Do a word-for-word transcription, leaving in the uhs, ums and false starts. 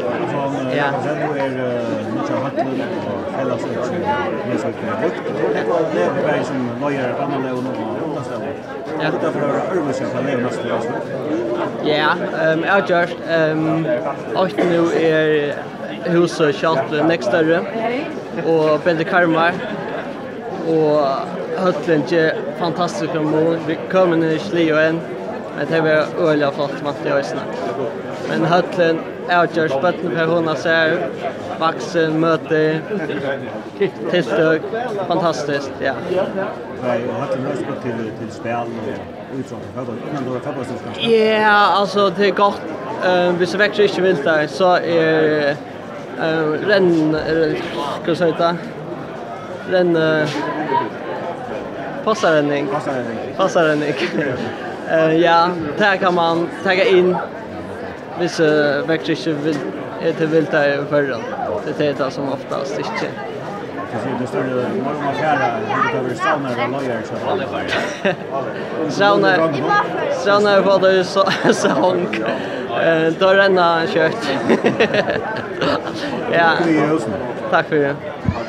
Från ja. Sen är mycket hattlen och hela sorts det så mycket. Det är bara som lawyer annan lån och nästan. Ja. Det för överse på lån nästan. Ja, ehm jag just ehm och nu är huset kört nästa större och bättre karmar och höllen är fantastiskt mål. Vi kommer nu slio en. Det var öliga flott material. Men höllen är just bättre för hon ser vuxen möte tillstök fantastiskt ja. Nej, höllen har gått till till spel och utsånt fotboll innan då fotbollsmästerskap. Ja, alltså det är gott. Eh vi så växer inte vilt där så är eh renn ska säga det. Renn passarrenning. Passarrenning. Passarrenning. Eh ja, där kan man ta in vissa växer inte vill är det vilt där förrän. Det är det som oftast inte. Det står det många fjärra det över sauna och lawyer så. Sauna. Sauna var det så sång. Eh då renna kört. Ja. Tack för det.